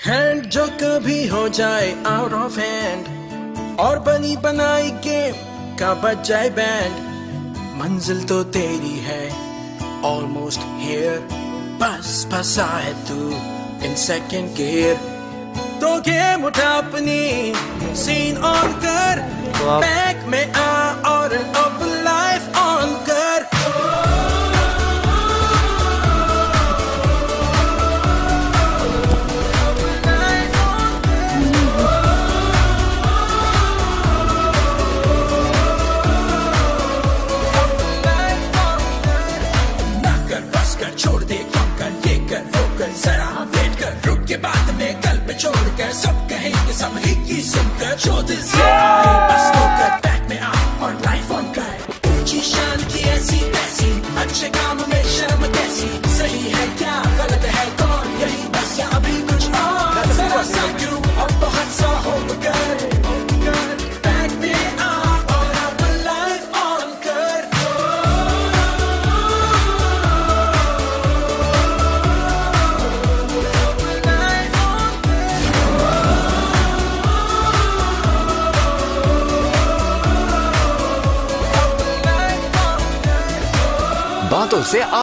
Hand जो कभी हो जाए आउट ऑफ हैंड और बनी बनाई गेम का बज जाए बैंड। मंजिल तो तेरी है ऑलमोस्ट हियर, बस फंसा है तू इन सेकंड गियर। तो गेम उठा अपनी सीन ऑन कर, बैक में आ और अब लाइफ ऑन कर। छोड़ दे कम कर, ये कर वो कर, जरा वेट कर, रुक के बाद में कल पे छोड़ कर सब कहेंगे सब ही सुनकर। जो दिल से आए बस तो कर, बैक में आ और लाइफ ऑन कर। ऊंची शान की ऐसी तैसी, अच्छे काम में शर्म कैसी, सही है क्या गलत है कौन, यही बस या अभी कुछ और। जरा सा क्यों अब बहुत सा हो कर, बैक में आ और अब लाइफ ऑन कर। बातों से